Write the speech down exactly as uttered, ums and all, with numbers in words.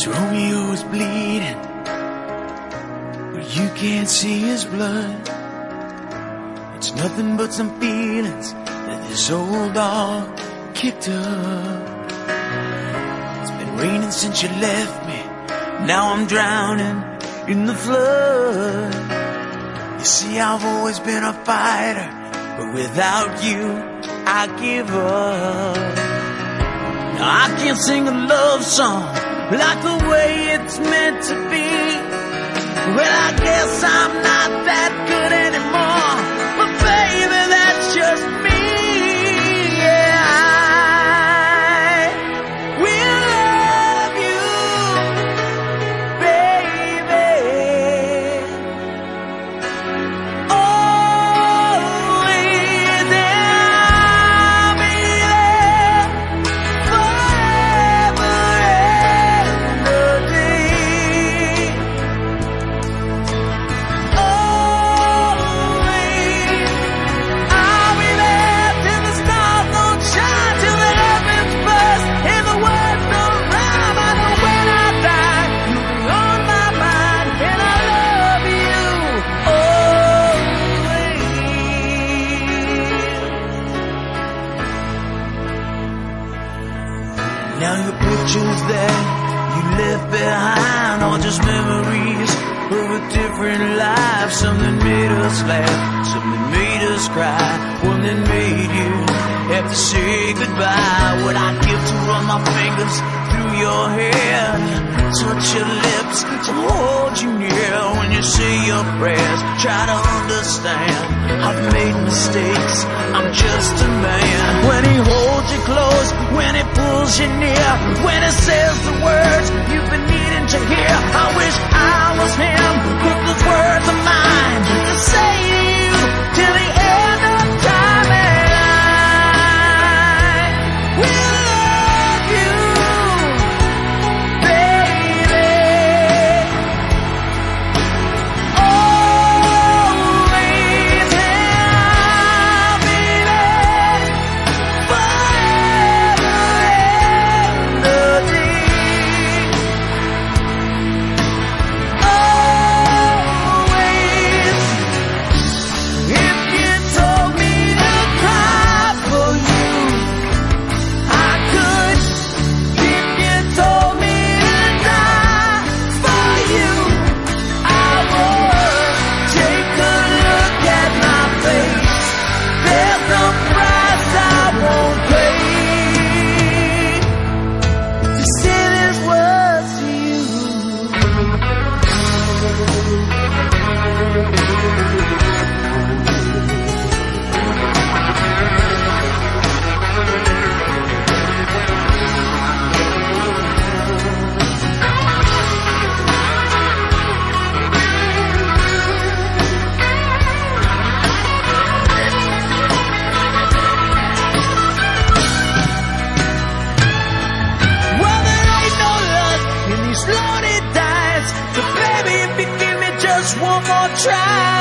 Romeo is bleeding, but you can't see his blood. It's nothing but some feelings that this old dog kicked up. It's been raining since you left me, now I'm drowning in the flood. You see, I've always been a fighter, but without you, I give up. Now I can't sing a love song like the way it's meant to be. Well, I guess I'm not that good anymore, but baby, that's just me. Yeah, I will love you, baby. Always, I'll be there forever and a day. Always, I'll be there till the stars don't shine, till the heavens burst and the words don't rhyme. I know when I die, you'll be on my mind, and I love you always. Now your pictures that you left behind are just memories of a different life. Something made us laugh, something made us cry, one that made you have to say goodbye. What I give to run my fingers through your hair, touch your lips, to hold you near when you say your prayers. Try to understand, I've made mistakes, I'm just a man. When he holds you close, when he pulls you near, when he says the words you've been needing to hear, I wish I was him, put those words of mine to say to you till the end of time. And I will love you, baby, always, and I'll be there forever and a day. Always, if you told me to cry for you, I could. If you told me to die for you, I would. Take a look at my face, there's no price I won't pay to say these words to you. Well, there ain't no lust in these lonely days, so baby, if you give me just one more try,